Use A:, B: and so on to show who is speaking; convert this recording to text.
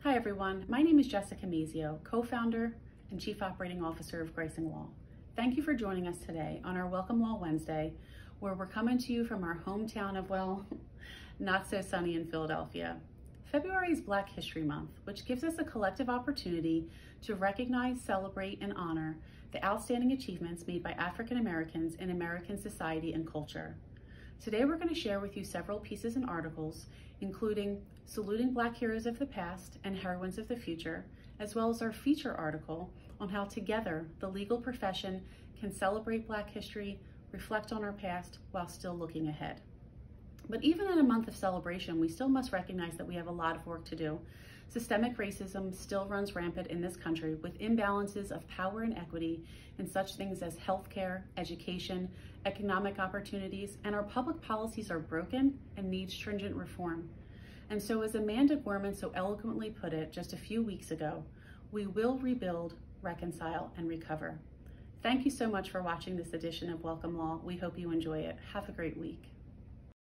A: Hi everyone, my name is Jessica Mazio, co-founder and Chief Operating Officer of Gracing Law. Thank you for joining us today on our Welcome Law Wednesday, where we're coming to you from our hometown of, well, not so sunny in Philadelphia. February is Black History Month, which gives us a collective opportunity to recognize, celebrate, and honor the outstanding achievements made by African Americans in American society and culture. Today we're going to share with you several pieces and articles, including Saluting Black Heroes of the Past and Heroines of the Future, as well as our feature article on how together the legal profession can celebrate Black history, reflect on our past, while still looking ahead. But even in a month of celebration, we still must recognize that we have a lot of work to do. Systemic racism still runs rampant in this country, with imbalances of power and equity in such things as healthcare, education, economic opportunities, and our public policies are broken and need stringent reform. And so, as Amanda Gorman so eloquently put it just a few weeks ago, we will rebuild, reconcile, and recover. Thank you so much for watching this edition of Welcome Law. We hope you enjoy it. Have a great week.